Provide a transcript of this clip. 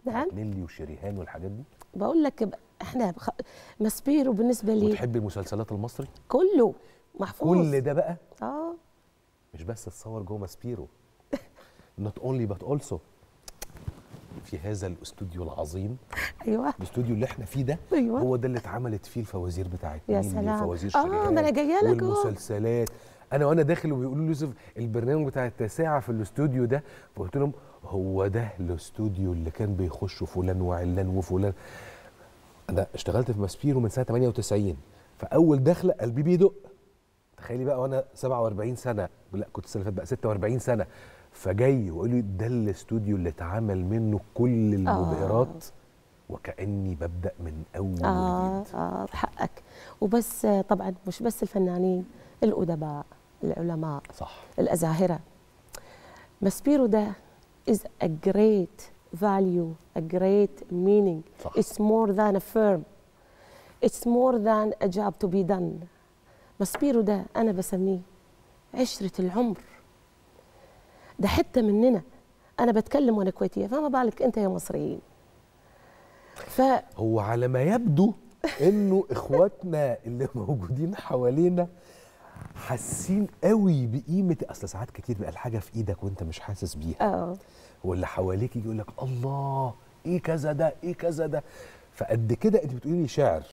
نعم نيلي وشريهان والحاجات دي؟ بقول لك احنا ماسبيرو بالنسبه لي. وتحبي المسلسلات المصري؟ كله محفوظ. كل ده بقى اه مش بس تصور جوه ماسبيرو، not only but also في هذا الاستوديو العظيم. ايوه الاستوديو اللي احنا فيه ده ايوه هو ده اللي اتعملت فيه الفوازير بتاعت يا نيلي سلام. وفوازير شريهان ما انا جايه لك والمسلسلات. وانا داخل وبيقولوا لي يوسف البرنامج بتاع التاسعه في الاستوديو ده، فقلت لهم هو ده الاستوديو اللي كان بيخشوا فلان وعلان وفلان. انا اشتغلت في ماسبيرو من سنه 98، فاول دخله قلبي بيدق. تخيلي بقى وانا 47 سنه، لا كنت السنه اللي فاتت بقى 46 سنه، فجاي ويقول لي ده الاستوديو اللي اتعمل منه كل المبهرات وكاني ببدا من اول وجديد. حقك. وبس طبعا مش بس الفنانين، الادباء، العلماء، صح، الازاهره. ماسبيرو ده is a great value, a great meaning. صح. It's more than a firm. It's more than a job to be done. ماسبيرو ده أنا بسميه عشرة العمر. ده حتة مننا. أنا بتكلم وأنا كويتية، فما بالك أنت يا مصريين. هو على ما يبدو إنه إخواتنا اللي موجودين حوالينا حاسين قوي بقيمة، أصل ساعات كتير بقى الحاجة في إيدك وأنت مش حاسس بيها. واللي حواليك يجي يقول لك الله إيه كذا ده، إيه كذا ده. فقد كده أنت بتقولي لي شعر